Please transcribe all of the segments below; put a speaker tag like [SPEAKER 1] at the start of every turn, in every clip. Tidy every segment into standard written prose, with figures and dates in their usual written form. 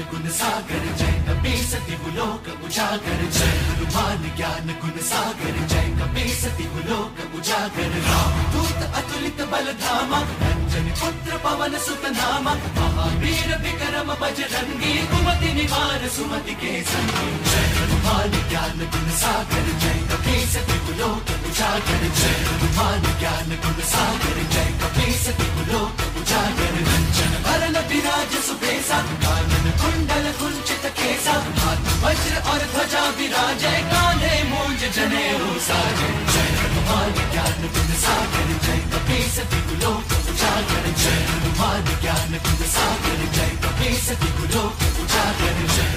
[SPEAKER 1] गुण सागर जय कपी सति लोक उजागर जय हनुमान ज्ञान गुण सागर जय कपी सति लोक उजागर राम दूत अतुलित बल धामा अंजनी पुत्र पवन सुत नामा महावीर विक्रम बजरंगी कुमति निवार सुमति के संगी जय हनुमान ज्ञान गुण सागर जय कपी सति लोक उजागर जय हनुमान ज्ञान गुण सागर जय कपी सति लोक उजागर रंजन भरन विराज सुबेसा कानन कुंडल कुंचित केसा हाथ वज्र और ध्वजा विराजय कांधे मूंज जनेऊ साजय जय हनुमान ज्ञान गुण सागर जय कपी सति लोक उजागर जय हनुमान ज्ञान गुण सागर जय कपी सति लोक उजागर जय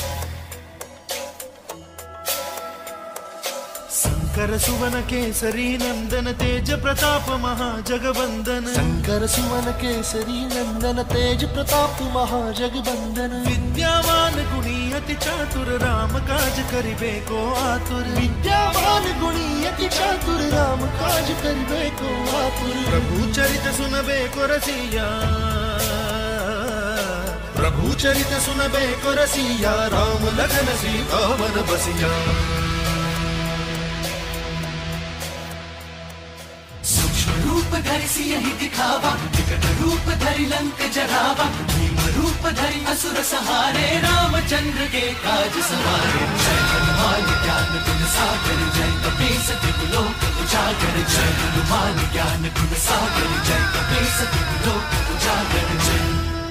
[SPEAKER 2] शंकर सुवन केसरी नंदन तेज प्रताप महाजगवंदन
[SPEAKER 3] शंकर सुवन केसरी नंदन तेज प्रताप महाजगवंदन
[SPEAKER 2] विद्यावान गुणी अति चातुर राम काज करिबे को आतुर
[SPEAKER 3] विद्यावान गुणी अति चातुर राम काज करिबे को आतुर
[SPEAKER 2] प्रभु चरित सुनबे को रसिया प्रभु चरित सुनबे को रसिया राम लखन सीता वन बसिया
[SPEAKER 1] रूप धरि सियहि दिखावा विकट रूप धरि लंक जरावा भीम रूप धरि असुर सहारे रामचंद्र के काज सवारे जय हनुमान ज्ञान गुण सागर जय कपी सति लोक उजागर जय हनुमान ज्ञान गुण सागर जय कपी सति लोक उजागर जय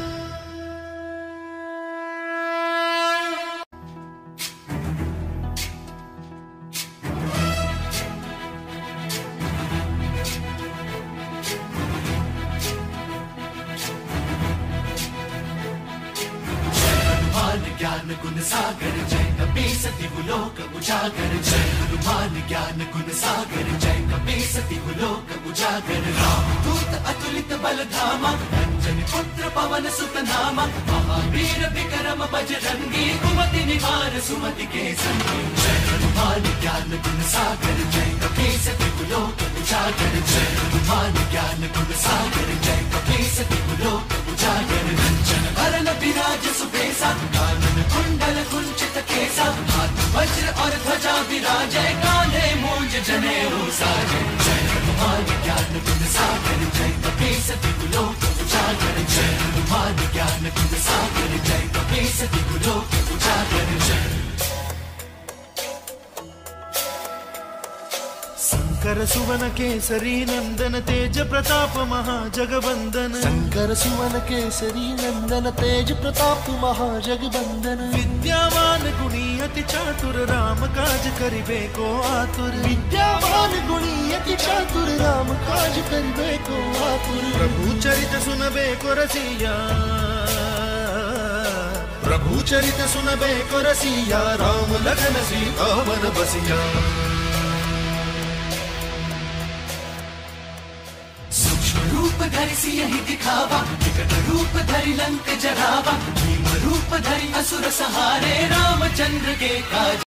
[SPEAKER 1] ज्ञान गुण सागर जय कपी सति लोक उजागर जय हनुमान ज्ञान गुण सागर जय कपी सति लोक उजागर राम दूत अतुलित बल धामा अंजनी पुत्र पवन सुत नामा महावीर विक्रम बजरंगी कुमति निवार सुमति के संगी जय हनुमान ज्ञान गुण सागर जय कपी सति लोक उजागर जय हनुमान ज्ञान गुण सागर जय कपी सति लोक उजागर रंजन भरन विराज सुबेसा कानन कुंडल कुंचित केसा हाथ वज्र और ध्वजा विराजय कांधे मूंज जनेऊ साजय जय हनुमान ज्ञान गुण सागर जय कपी सति लोक उजागर जय हनुमान ज्ञान गुण सागर जय कपी सति लोक उजागर जय
[SPEAKER 2] शंकर सुवन केसरी नंदन तेज प्रताप महाजगवंदन
[SPEAKER 3] शंकर सुवन केसरी नंदन तेज प्रताप महाजगवंदन
[SPEAKER 2] विद्यावान गुणी अति चातुर राम काज करिबे को आतुर
[SPEAKER 3] विद्यावान गुणी अति चातुर राम काज करिबे को आतुर
[SPEAKER 2] प्रभु चरित सुनबे को रसिया प्रभु चरित सुनबे को रसिया राम लखन सीता वन बसिया
[SPEAKER 1] रूप धरि सियहि दिखावा विकट रूप धरि लंक जरावा भीम रूप धरि असुर सहारे रामचंद्र के काज